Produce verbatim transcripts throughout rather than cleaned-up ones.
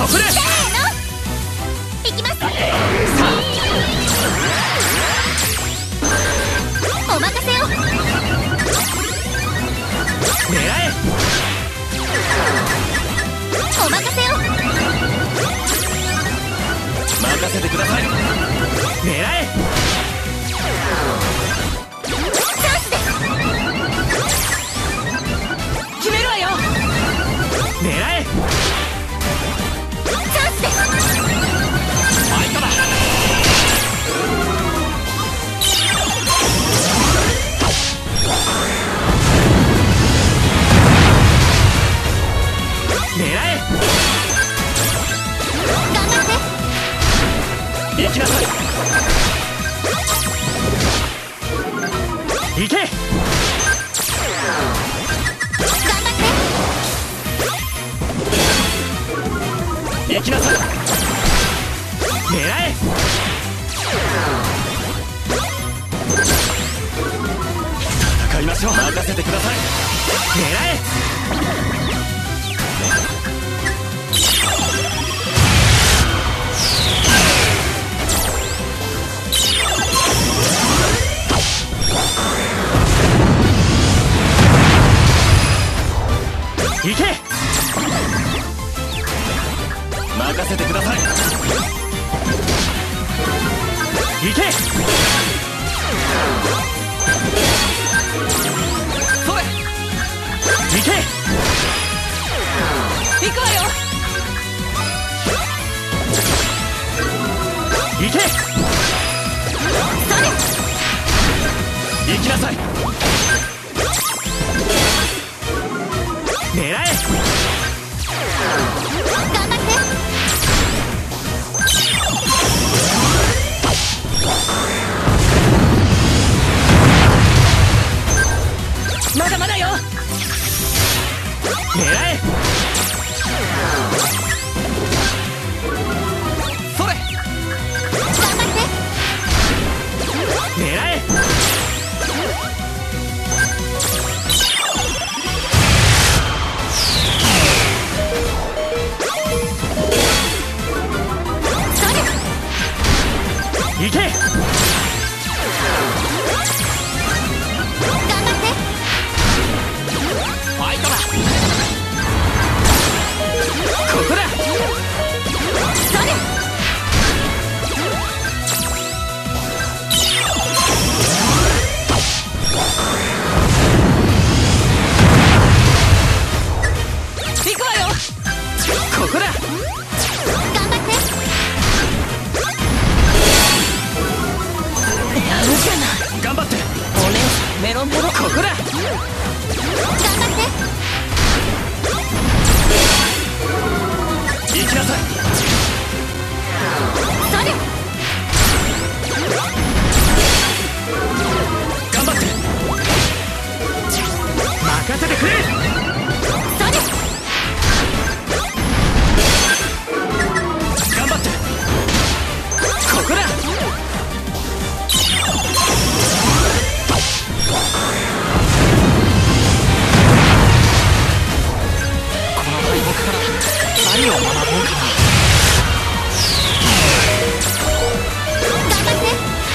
こでせーのいきます。さあお任せを。 狙えお任せを。 任せてください。狙えチャンスです。決めるわよ。 狙えチャンスです。 ファイトだ。狙え頑張って行きなさい。行け頑張って行きなさい。狙え戦いましょう。任せてください。狙え行け任せてください。行けそれ行け行くわよ。 行けそれ行きなさい。狙え頑張ってまだまだよ。 狙えそれ頑張って狙え行け頑張ってファイトだ。ここだそれ行くわよ。 ここだ頑張ってやるじゃない。 頑張ってお姉さんメロンメロン。 ここだ頑張って行きなさい。 それ頑張って任せてくれそれ頑張ってここだこの敗北から何を学ぼうかな。 頑張って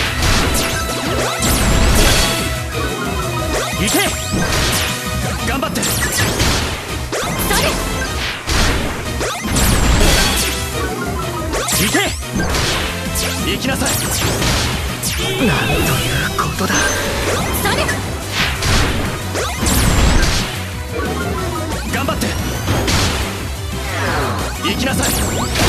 行け頑張ってそれ行け行きなさい。なんということだ。 それ頑張って行きなさい。